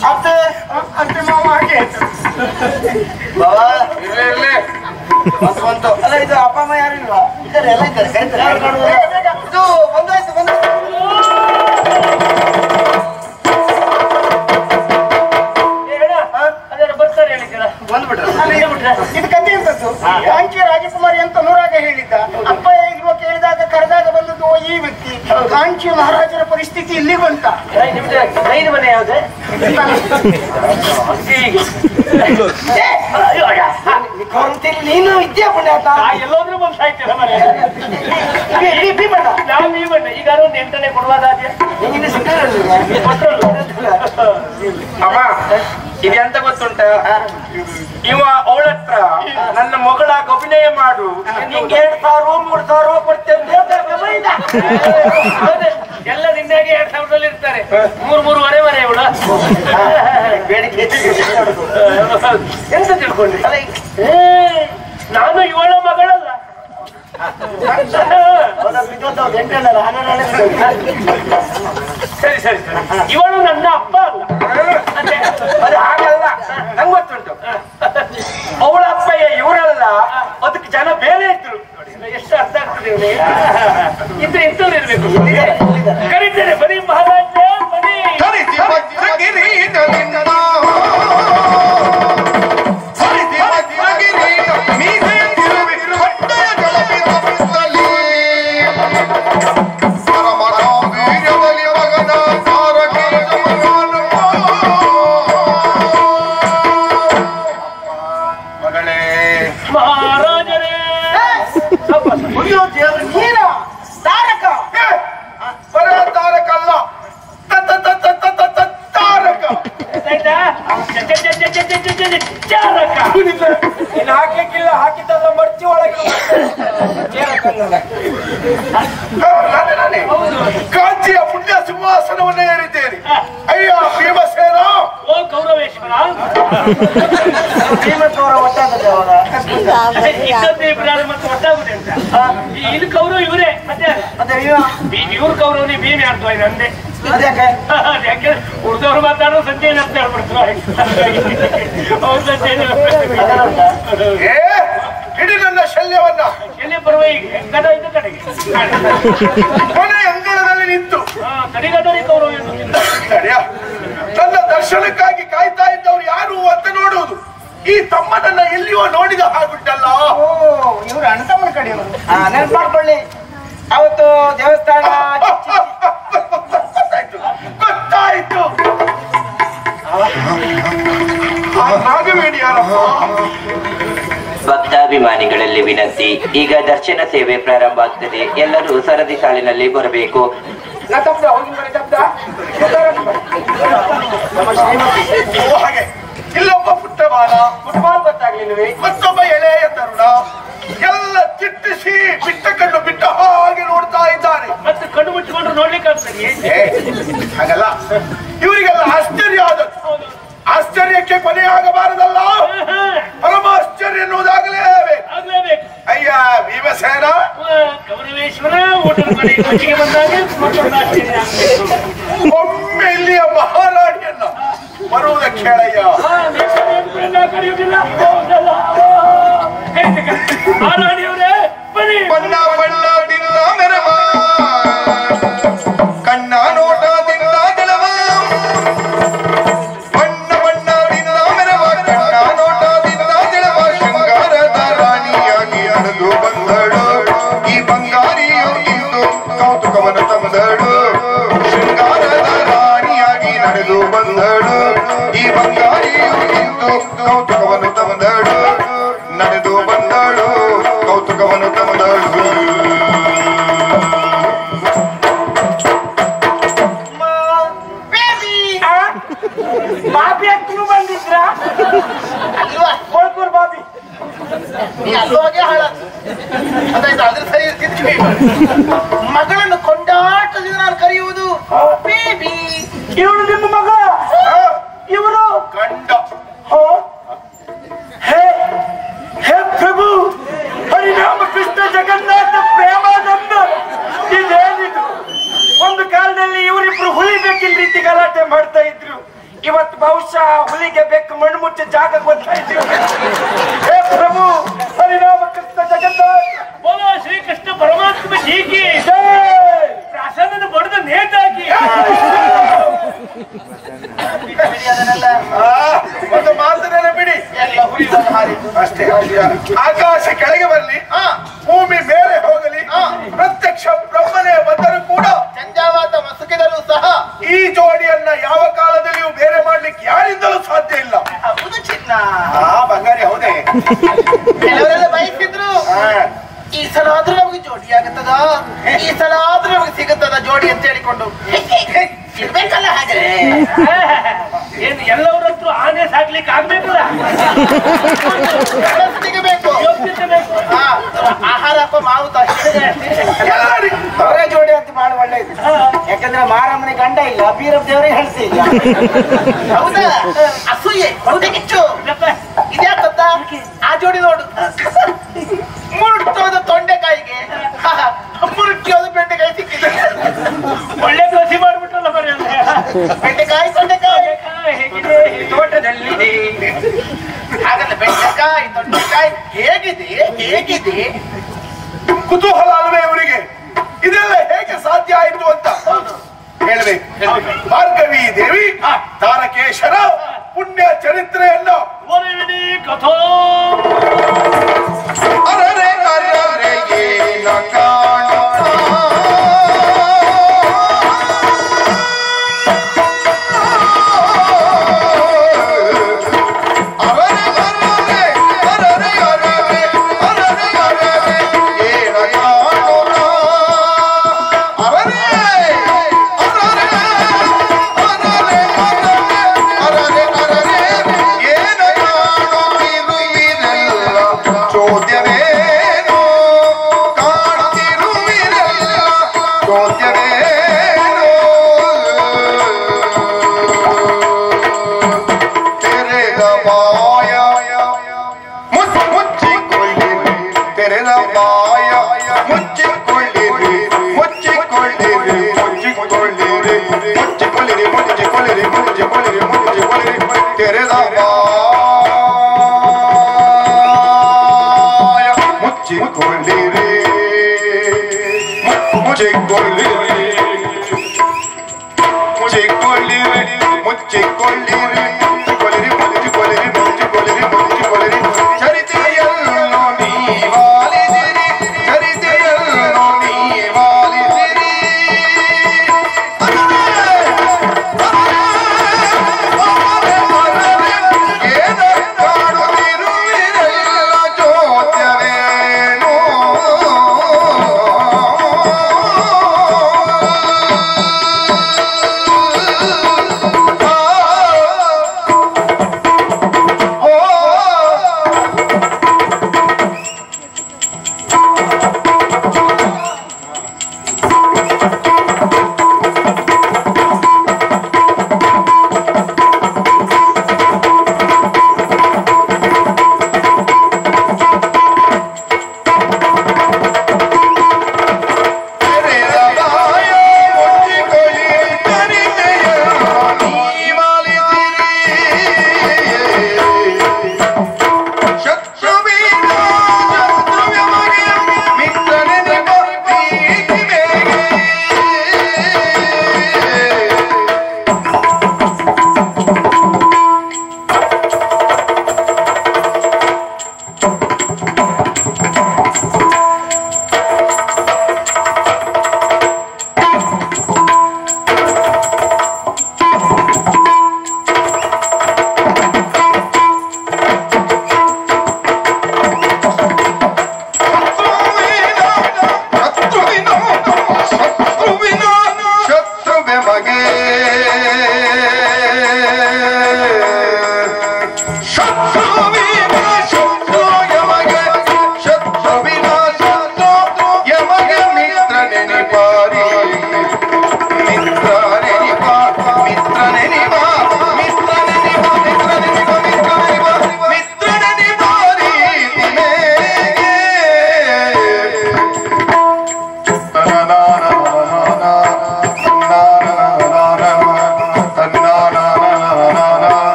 ಅತ್ತೆ ಅತ್ತೆ ಮಾವ ಹಾಗೆ ಬಾವಾ ಇರ್ಲಿ ಬಂತು ಅಲ್ಲ. ಇದು ಅಪ್ಪ ಅಮ್ಮ ಯಾರು ಇಲ್ವಾ? ಇದ್ದಾರೆ, ಎಲ್ಲ ಇದ್ದಾರೆ. ಇದು ಬಂದಾಯ್ತು ಇದು ಕಥೆ ಎಂತದ್ದು? ಕಾಂಚಿ ರಾಜಕುಮಾರಿ ಅಂತ ನೂರಾಗ ಹೇಳಿದ್ದ. ಅಪ್ಪ ಹೇಗಿರುವ ಕೇಳಿದಾಗ ಕರೆದಾಗ ಬಂದದ್ದು ಈ ವ್ಯಕ್ತಿ. ಕಾಂಚಿ ಮಹಾರಾಜರ ಪರಿಸ್ಥಿತಿ ಇಲ್ಲಿ ಬಂತ. ಮನೆ ಯಾವ್ದು? ನೀನು ಇದ್ಯಾ ಪುಣ್ಯಾತ? ಎಲ್ಲೋದ್ರೂ ಬಂದು ಸಾಯ್ತೀರ ಮನೆ. ನಾವು ಈ ಬಣ್ಣ ಈಗ ಒಂದು 8ನೇ ಕೊಡುವಾದಾದ್ಯ ಅಮ್ಮ ಇದೆಂತ ಗೊತ್ತುಂಟ? ಇವ ಅವಳತ್ರ ನನ್ನ ಮಗಳಾಗ ಅಭಿನಯ ಮಾಡು, ನಿಂಗೆ 2,000 3,000 ಕೊಡ್ತೇನೆ. ಎಲ್ಲ ನಿನ್ನಾಗೆ 2,000 ಇರ್ತಾರೆ. 3,500 ಇವಳು ಬೇಡಿಕೆ ಎಂತ ತಿಳ್ಕೊಂಡ್ರಿ? ನಾನು ಇವಳ ಮಗಳಲ್ಲ. ಸರಿ ಸರಿ ಸರಿ, ಇವಳು ನನ್ನ ಅಪ್ಪ ಅಲ್ಲ. ಅದು ಹಾಗಲ್ಲ, ನಂಗೆ ಗೊತ್ತುಂಟು. ಅವಳ ಅಪ್ಪಯ್ಯ ಇವರಲ್ಲ, ಅದಕ್ಕೆ ಜನ ಬೇರೆ ಇದ್ರು. ಎಷ್ಟು ಅರ್ಥ ಆಗ್ತದೆ ಇದ್ರೆ ಇಂಥವ್ರು ಇರ್ಬೇಕು. ಕರೀತೇನೆ, ಬರೀ ಮಹಾರಾಜ ಬರೀ. ಮಹಾರಾಜರೇ ತಾರಕ ತಾರಕ ಅಲ್ಲ, ತಾರಕ. ಇನ್ನು ಹಾಕ್ಲಿಕ್ಕಿಲ್ಲ, ಹಾಕಿದ್ದಲ್ಲ ಮರ್ಚಿ ಒಳಗೆ. ಕಾಂಚಿಯ ಪುಣ್ಯ ಸಿಂಹಾಸನವನ್ನೇ ಏರಿದ್ದೇನೆ. ಅಯ್ಯ ಭೀಮಸೇನ. ಓ ಗೌರವೇಶ್ವರ. ಭೀಮಸೇನ ಒಟ್ಟಾಗದೆ ಅವರ ಮತ್ತೆ ಒಟ್ಟಾಗುದೆ ಅಂತ. ಇಲ್ಲಿ ಕೌರವ ಇವರೇ. ಮತ್ತೆ ಇವ್ರ ಕೌರವನಿ ಭೀಮೆ ಆಡ್ತಾ ಇದೆ ಅಂದೆ. ಯಾಕೆ ಉಳಿದವ್ರು ಮಾತಾಡೋ ಸಂಜೆ ಅಂತ ಹೇಳ್ಬಿಡ್ತಾರೆ. ಇಡೀ ನನ್ನ ಶಲ್ಯವನ್ನ ಎಲ್ಲಿ ಬರುವ ಈಗ ಗದ ಇದ್ದ ಕಡೆಗೆ ಕೊನೆ ಅಂಗಳದಲ್ಲಿ ನಿಂತು ಕಡಿಗದರಿ ಕೌರವ ನನ್ನ ದರ್ಶನಕ್ಕಾಗಿ ಕಾಯ್ತಾ ಇದ್ದವ್ರು ಯಾರು ಅಂತ ನೋಡುವುದು. ಈ ತಮ್ಮನನ್ನ ಎಲ್ಲಿಯೋ ನೋಡಿದ ಹಾಗುಂಟಲ್ಲ. ಇವ್ರು ಅಣ್ಣ ತಮ್ಮನ ಕಡೆಯವರು. ನೆನಪು ಮಾಡ್ಕೊಳ್ಳಿ, ಅವತ್ತು ದೇವಸ್ಥಾನ ಗೊತ್ತಾಯ್ತು. ನಾಗವೇಣಿ ಯಾರಪ್ಪ? ಭಕ್ತಾಭಿಮಾನಿಗಳಲ್ಲಿ ವಿನಂತಿ, ಈಗ ದರ್ಶನ ಸೇವೆ ಪ್ರಾರಂಭ ಆಗ್ತದೆ. ಎಲ್ಲರೂ ಸರದಿ ಸಾಲಿನಲ್ಲಿ ಬರಬೇಕು. ಹಾಗೆ ಇಲ್ಲೊಬ್ಬ ಪುಟ್ಟ ಬಾಲ, ಫುಟ್ಬಾಲ್ ಗೊತ್ತಾಗ್ಲಿಲ್ವೇ? ಮತ್ತೊಬ್ಬ ಎಳೆಯ ತರುಣ, ಎಲ್ಲ ಚಿಟ್ಟಿಸಿ ಬಿಟ್ಟ ಕಣ್ಣು ಬಿಟ್ಟ ಹಾಗೆ ನೋಡ್ತಾ ಇದ್ದಾರೆ. ಮತ್ತೆ ಕಣ್ಣು ಮುಚ್ಚಿಕೊಂಡು ನೋಡ್ಲಿಕ್ಕೆ ಆಗ್ತದೆ. ಹಾಗಲ್ಲ, ಇವರಿಗೆಲ್ಲ ಆಶ್ಚರ್ಯ ಆದದ್ದು. ಆಶ್ಚರ್ಯಕ್ಕೆ ಕೊನೆಯಾಗಬಾರದಲ್ಲ, ಪರಮ ಆಶ್ಚರ್ಯ ಎನ್ನುವುದಾಗಲೇಬೇಕು. ಅಯ್ಯ ಭೀಮಸೇನ, ಗೌರವೇಶ್ವರ ಊಟದ ಕಡೆ ಖುಷಿಗೆ ಬಂದಾಗ ಮತ್ತೊಂದು ಆಶ್ಚರ್ಯ ಆಗ್ಬೇಕು. ಒಮ್ಮೆ ಇಲ್ಲಿಯ ಮಹಾರಾಣಿಯನ್ನ ಬರುವುದಕ್ಕೆ ಹೇಳಯ್ಯ. ಕರೆಯುವುದಿಲ್ಲ ಮಹಾರಾಣಿಯವರೇ ಬನ್ನಿ. ಬಣ್ಣ ಬಣ್ಣದಿಂದ ಮೆರವ, ಕಣ್ಣ ನೋಟದಿಂದ ಗೆಳವ. ಬಣ್ಣ ಬಣ್ಣದಿಂದ ಮೆರವ, ಕಣ್ಣ ನೋಟದಿಂದ ಗೆಳವ. ಶೃಂಗಾರದ ರಾಣಿಯಾಗಿ ನಡೆದು ಬಂದಳು ಈ ಬಂಗಾರಿಯು ಇಂದು ಕೌತುಕವನ್ನು ತಂದಳು. ಶೃಂಗಾರದ ರಾಣಿಯಾಗಿ ನಡೆದು ಬಂದಳು ಈ ಬಂಗಾರಿಯು ಇಂದು ಕೌತುಕವನ್ನು ತಂದಳು. ನಡೆದು ಬಂದಳು ಕೌತುಕವನ್ನು ತಂದಳು. ಬಾಬಿ ಅಂತೂ ಬಂದಿದ್ರ ಅಲ್ವಾ? ಕೊಳ್ಕೂರ್ ಬಾಬಿ ಅಲ್ಲೋಗೆ ಹಾಳ ಅದ್ರ ಸರಿ ಇರ್ತಿದ್ವಿ. ಮಗಳನ್ನು ಕೊಂಡಾಟದಿಂದ ನಾನು ಕರೆಯುವುದು ಬೇಬಿ. ಇವಳು ನಿಮ್ಮ ಮಗ, ಇವರು ಗಂಡ. ಹೇ ಹೇ ಪ್ರಭು, ಹರಿನಾಮ ಕೃಷ್ಣ ಜಗನ್ನಾಥ ಪ್ರೇಮಾನಂದ. ಇದೇನಿದು? ಒಂದು ಕಾಲದಲ್ಲಿ ಇವರಿಬ್ರು ಹುಲಿ ಬೇಕಿನ ರೀತಿ ಗಲಾಟೆ ಮಾಡ್ತಾ ಇದ್ರು. ಇವತ್ತು ಬಹುಶಃ ಹುಲಿಗೆ ಬೆಕ್ಕು ಮಣ್ಣು ಮುಚ್ಚಿ ಜಾಗ ಗೊತ್ತಾಯ್ತು. ಹೇ ಪ್ರಭು ಹರಿರಾಮ ಕೃಷ್ಣ ಜಗನ್ನಾಥ ಬೋಲೋ ಶ್ರೀಕೃಷ್ಣ ಪರಮಾತ್ಮ ಜೀಕಿ ಪ್ರಾಸಾದನ ಬಡದ ನೇತಾಕಿ. ಒಂದು ಮಾತನ್ನೆಲ್ಲ ಬಿಡಿ, ಅಷ್ಟೇ. ಆಕಾಶ ಕೆಳಗೆ ಬರಲಿ, ಭೂಮಿ ಮೇಲೆ ಹೋಗಲಿ, ಪ್ರತ್ಯಕ್ಷ ಬ್ರಹ್ಮನೇ ಬಂದರೂ ಕೂಡ ಸಂಜಾವಾತ ಮಸುಕಿದರೂ ಸಹ ಈ ಜೋಡಿಯನ್ನ ಯಾವ ಕಾಲದಲ್ಲಿಯೂ ಬೇರೆ ಮಾಡ್ಲಿಕ್ಕೆ ಯಾರಿಂದಲೂ ಸಾಧ್ಯ ಇಲ್ಲ. ಹೌದು ಚಿನ್ನ. ಬಂಗಾರಿ ಹೌದೇ? ಕೆಲವರೆಲ್ಲ ಬಯಸಿದ್ರು ಈ ಸಲ ಆದ್ರೂ ನಮಗೆ ಜೋಡಿ ಆಗುತ್ತದ, ಈ ಸಲ ಆದ್ರೂ ನಮಗೆ ಸಿಗುತ್ತದ ಜೋಡಿ ಅಂತ ಹೇಳಿಕೊಂಡು ಇರ್ಬೇಕಲ್ಲ. ಹಾಗೆ ಏನು ಎಲ್ಲವರತ್ರ ಆನೆ ಸಾಕ್ಲಿಕ್ಕೆ ಆಗ್ಬೇಕಲ್ಲ, ಸಿಗಬೇಕು. ಯೋಗ್ಯತೆ ಬೇಕು. ಆಹಾರ ಮಾವುತ ಅವರೇ ಜೋಡಿ ಅಂತ ಬಹಳ ಒಳ್ಳೇದು. ಯಾಕಂದ್ರೆ ಮಾರಮ್ಮನ ಗಂಡ ಇಲ್ಲ, ಬೀರಪ್ಪ ದೇವರಿಗೆ ಹೇಳ್ತಿ ಇಲ್ಲ. ಹೌದಾ? ಅಸೂಯೆ ಹೌದೇ ಕಿಚ್ಚು. ಇದ್ಯಾಕ್ ಗೊತ್ತಾ? ಆ ಜೋಡಿ ನೋಡು, ಮುರುಟೋದ ತೊಂಡೆಕಾಯಿಗೆ ಮುರುಟಿಯೋದು ಬೆಂಡೆಕಾಯಿ ಸಿಕ್ಕಿದೆ. ಒಳ್ಳೆ ಕೃಷಿ ಮಾಡ್ಬಿಟ್ರಲ್ಲ ಬರೀ ಬೆಂಡೆಕಾಯಿ ತೊಂಡೆಕಾಯಿ ಹೇಗಿದೆ ತೋಟದಲ್ಲಿದೆ. ಹಾಗಲ್ಲ, ಬೆಂಡೆಕಾಯಿ ತೊಂಡೆಕಾಯಿ ಹೇಗಿದೆ ಹೇಗಿದೆ ಕುತೂಹಲ ಅಲ್ವೇ ಇವರಿಗೆ? ಇದೆಲ್ಲ ಹೇಗೆ ಸಾಧ್ಯ ಆಯಿತು ಅಂತ ಹೇಳ್ಬೇಕು. ಭಾರ್ಗವಿ ದೇವಿ ತಾರಕೇಶರ ಪುಣ್ಯ ಚರಿತ್ರೆಯನ್ನ ವರವಿಡಿ ಕಥೋ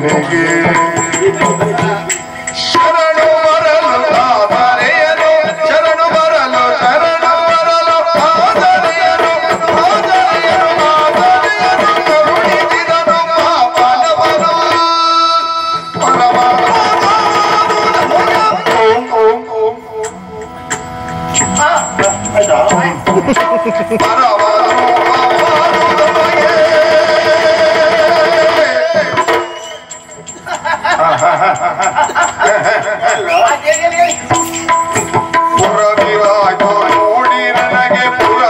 ನಿನಗೆ ಶರಣು ಬರಲು ಆದರೆಯನು ಶರಣು ಬರಲು ಶರಣು ಬರಲು ಆದರೆಯನು ಆದರೆಯನು ಆದರೆಯನು ಕರುಣಿಸಿದನು ಪಾಪನವನು ಪುರವಿರಾಯ್ತು ನೋಡಿ ನನಗೆ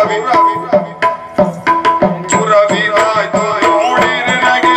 ಪುರವಿರಾಯ್ತು ನೋಡಿ ನನಗೆ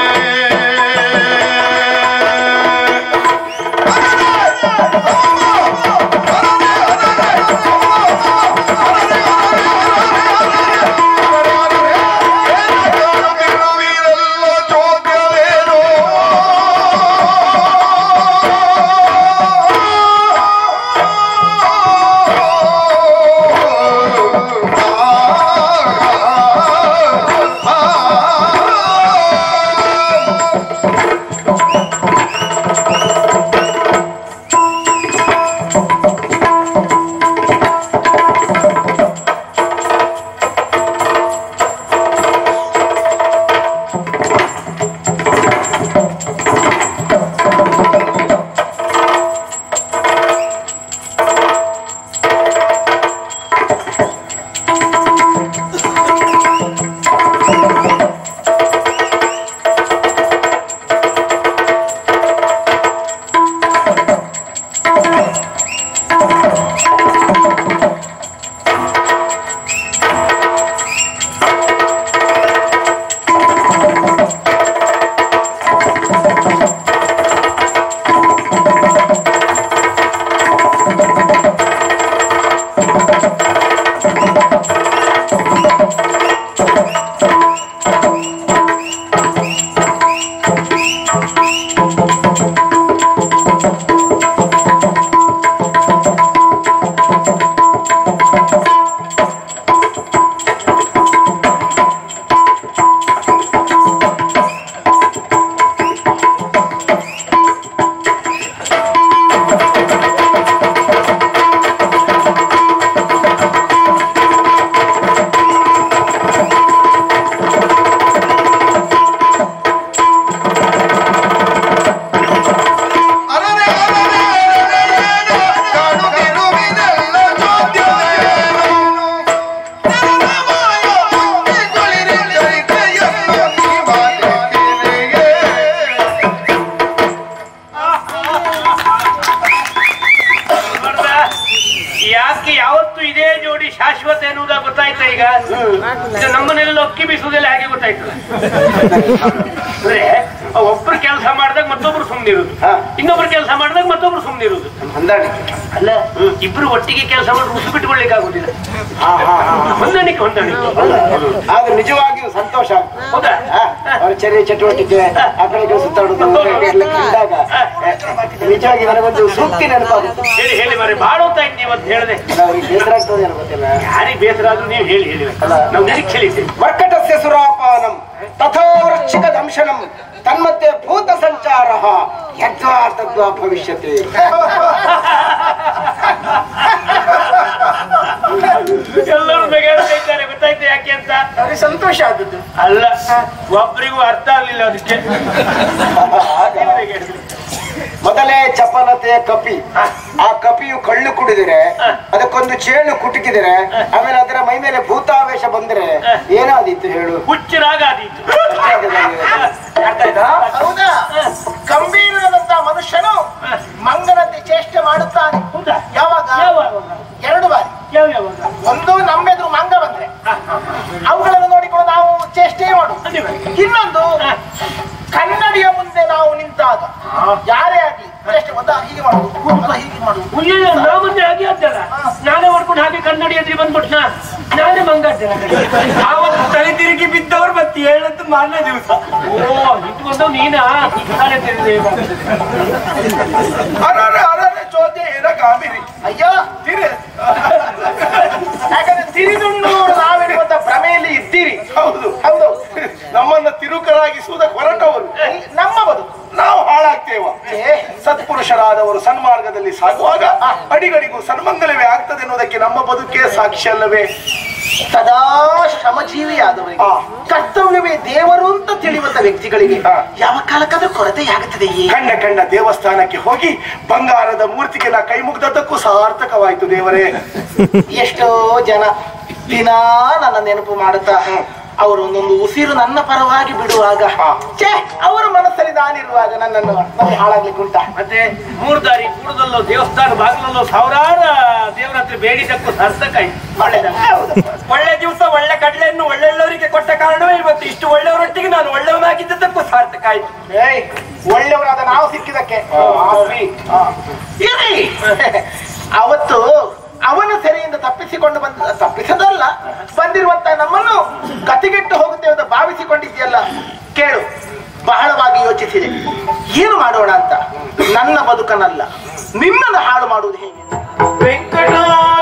ನಮ್ಮನೆಲ್ಲ ಅಕ್ಕಿ ಬೀಸುವುದೆಲ್ಲ ಹಾಗೆ ಗೊತ್ತಾಯ್ತಲ್ಲ. ಅಂದ್ರೆ ಒಬ್ರು ಕೆಲಸ ಮಾಡಿದಾಗ ಮತ್ತೊಬ್ರು ಸುಮ್ನಿರುದು, ಇನ್ನೊಬ್ರು ಕೆಲಸ ಮಾಡಿದಾಗ ಮತ್ತೊಬ್ರು ಸುಮ್ನಿರುದು. ಅಲ್ಲ, ಇಬ್ರು ಒಟ್ಟಿಗೆ ಕೆಲಸ ಮಾಡಿ ರುಸು ಬಿಟ್ಕೊಳ್ಲಿಕ್ಕೆ ಆಗುದಿಲ್ಲ. ಹೊಂದಾಣಿಕೆ ಆದ್ರೆ ನಿಜವಾಗಿಯೂ ಸಂತೋಷ. ಹೌದಾ? ಚರ್ಯ ಚಟುವಟಿಕೆ ಆ ಕಡೆ ಸುತ್ತಾಡುದು ಕಂಡಾಗ ನಿಜವಾಗಿ ನನಗೊಂದು ಸೂಕ್ತಿ ನೆನಪಾಗುತ್ತೆ. ಹೇಳಿ ಹೇಳಿ ಮರೆ, ಬಾಳ ಹೊತ್ತಾಯ್ತು ನೀವು ಅಂತ ಹೇಳಿದೆ. ಬೇಸರ ಆಗ್ತದೆ ಗೊತ್ತಿಲ್ಲ, ಯಾರಿಗೆ ಬೇಸರ ಆದ್ರೂ ನೀವು ಹೇಳಿ ಹೇಳಿ ನಾವು ನಿರೀಕ್ಷೆಲಿದ್ದೇವೆ. ಮರ್ಕಟಸ್ಯ ಸುರಾಪಾನಂ ತಥೋ ವೃಶ್ಚಿಕ ದಂಶನಂ ತನ್ಮಧ್ಯೆ ಭೂತ ಸಂಚಾರ ಯದ್ವಾ ತದ್ವಾ ಭವಿಷ್ಯತಿ. ಎಲ್ಲರೂ ಬೆಗೆಳ್ತಿದ್ದಾರೆ, ಗೊತ್ತಾಯ್ತು ಯಾಕೆ ಅಂತ. ಸಂತೋಷ ಆದದ್ದು ಅಲ್ಲ, ಒಬ್ಬರಿಗೂ ಅರ್ಥ ಆಗ್ಲಿಲ್ಲ ಅದಕ್ಕೆ. ಮೊದಲೇ ಚಪಲತೆಯ ಕಪಿ, ಆ ಕಪಿಯು ಕಳ್ಳು ಕುಡಿದರೆ ಅದಕ್ಕೊಂದು ಚೇಳು ಕುಟುಕಿದರೆ ಆಮೇಲೆ ಅದರ ಮೈ ಮೇಲೆ ಭೂತಾವೇಶ ಬಂದ್ರೆ ಏನಾದೀತು ಹೇಳು? ಹುಚ್ಚರಾಗ ಆದೀತು. ಹೌದಾ? ಗಂಭೀರವಾದಂತ ಮನುಷ್ಯನು ಮಂಗನಂತೆ ಚೇಷ್ಟೆ ಮಾಡುತ್ತಾನೆ. ಯಾವಾಗ? ಎರಡು ಬಾರಿ. ಒಂದು ನಮ್ಮೆದುರು ಮಂಗ ಬಂದ್ರೆ ಅವುಗಳನ್ನು ನೋಡಿಕೊಂಡು ನಾವು ಚೇಷ್ಟೆ ಮಾಡುದು. ಇನ್ನೊಂದು ಕನ್ನಡಿಯ ಮುಂದೆ ನಾವು ನಿಂತಾಗ ಯಾರೇ ಆಗ್ಲಿ ಚೇಷ್ಟೆ ಹೀಗೆ ಮಾಡುದು, ಹೀಗೆ ಮಾಡುದು. ನಾ ಮುಂದೆ ಹಾಗೆ ಆದ್ದಲ್ಲ, ನಾನೇ ಮಾಡ್ಕೊಂಡು ಹಾಗೆ ಕನ್ನಡಿ ಎದ್ರಿ ಬಂದ್ಬಿಟ್ಟ, ನಾನೇ ಮಂಗ ಆವತ್ತು ತಲೆ ತಿರುಗಿ ಬಿದ್ದವ್ರು ಮತ್ತೆ ಹೇಳದ್ದು ಮಾರನೇ ದಿವಸ. ಓ, ಇಟ್ಕೊಂಡವ್ ನೀನಾ? ತಲೆ ತಿರುಗಿ ಚೋದ್ಯ ಏನ ಗಾಮಿರಿ. ಅಯ್ಯೋ, ಯಾಕಂದ್ರೆ ತಿರಿದುಂಡು ನಾವೆನ್ನುವಂತ ಭ್ರಮೆಯಲ್ಲಿ ಇದ್ದೀರಿ. ಹೌದು ಹೌದು, ನಮ್ಮನ್ನ ತಿರುಕರಾಗಿಸುವುದಕ್ಕೆ ಹೊರಟವರು ನಮ್ಮ ಬದುಕು ನಾವು ಪುರುಷರಾದವರು ಸನ್ಮಾರ್ಗದಲ್ಲಿ ಸಾಗುವಾಗ ಅಡಿಗಡಿಗೂ ಸನ್ಮಂಗಲವೇ ಆಗ್ತದೆ ಎನ್ನುವುದಕ್ಕೆ ನಮ್ಮ ಬದುಕೇ ಸಾಕ್ಷಿ ಅಲ್ಲವೇ? ಸದಾ ಶ್ರಮಜೀವಿಯಾದವರಿಗೆ ಕರ್ತವ್ಯವೇ ದೇವರು ಅಂತ ತಿಳಿಯುವಂತ ವ್ಯಕ್ತಿಗಳಿಗೆ ಯಾವ ಕಾಲಕ್ಕಾದ್ರೂ ಕೊರತೆಯಾಗುತ್ತದೆ. ಕಂಡ ದೇವಸ್ಥಾನಕ್ಕೆ ಹೋಗಿ ಬಂಗಾರದ ಮೂರ್ತಿಗೆ ನಾ ಕೈ ಮುಗ್ದದ್ದಕ್ಕೂ ಸಾರ್ಥಕವಾಯ್ತು ದೇವರೇ. ಎಷ್ಟೋ ಜನ ದಿನಾ ನನ್ನ ನೆನಪು ಮಾಡುತ್ತಾ ಅವರು ಒಂದೊಂದು ಉಸಿರು ನನ್ನ ಪರವಾಗಿ ಬಿಡುವಾಗ ಅವರ ಮನಸ್ಸಲ್ಲಿ ನಾನಿರುವಾಗ ನನ್ನನ್ನು ಹಾಳಾಗ್ಲಿಕ್ಕೆ ಉಂಟಾ? ಮತ್ತೆ 3 ದಾರಿ ಕೂಡದಲ್ಲೋ ದೇವಸ್ಥಾನ ಬಾಗಿಲಲ್ಲೋ ಸಾವಿರಾರು ದೇವರ ಹತ್ರ ಬೇಡಿದ್ದಕ್ಕೂ ಸಾರ್ಥಕ ಆಯ್ತು. ಒಳ್ಳೆ ದಿವಸ ಒಳ್ಳೆ ಕಡಲೆಯನ್ನು ಒಳ್ಳೆಯವರಿಗೆ ಕೊಟ್ಟ ಕಾರಣವೇ ಇವತ್ತು ಇಷ್ಟು ಒಳ್ಳೆಯವರೊಟ್ಟಿಗೆ ನಾನು ಒಳ್ಳೆಯವನಾಗಿದ್ದಕ್ಕೂ ಸಾರ್ಥಕ ಆಯ್ತು. ಒಳ್ಳೆಯವರಾದ ನಾವು ಸಿಕ್ಕಿದಕ್ಕೆ ಅವತ್ತು ಅವನ ಸೆರೆಯಿಂದ ತಪ್ಪಿಸಿಕೊಂಡು ತಪ್ಪಿಸದಲ್ಲ ಬಂದಿರುವಂತ ನಮ್ಮನ್ನು ಗತಿಗೆಟ್ಟು ಹೋಗುತ್ತೇವೆ ಅಂತ ಭಾವಿಸಿಕೊಂಡಿದ್ಯಲ್ಲ. ಕೇಳು, ಬಹಳವಾಗಿ ಯೋಚಿಸಿದೆ ಏನು ಮಾಡೋಣ ಅಂತ. ನನ್ನ ಬದುಕನಲ್ಲ ನಿನ್ನನ್ನು ಹಾಳು ಮಾಡುವುದು ಹೇಗೆ? ವೆಂಕಟ